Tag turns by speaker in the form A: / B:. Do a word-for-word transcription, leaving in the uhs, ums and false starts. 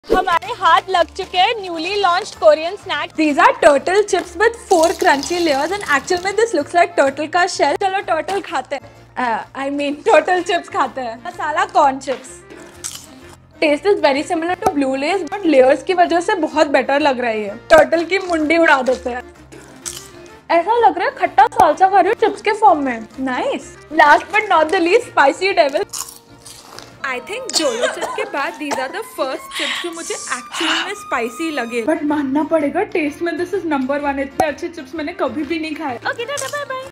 A: हमारे हाथ लग चुके हैं newly launched Korean snack. These are turtle chips with four crunchy layers and actually में this looks like turtle का shell। चलो turtle खाते हैं। I mean turtle chips खाते हैं। मसाला corn chips। Taste is very similar to blue lays but layers की वजह से बहुत बेटर लग रही है। turtle की मुंडी उड़ा देते हैं। ऐसा लग रहा है खट्टा सालसा खा रही हूँ चिप्स के फॉर्म में। Nice. Last but not the least spicy devil. I think जोयो चिप्स के बाद these are the first chips जो मुझे एक्चुअली में स्पाइसी लगे। बट मानना पड़ेगा टेस्ट में दिस इज नंबर वन। इतने अच्छे चिप्स मैंने कभी भी नहीं खाए। Okay tata bye bye.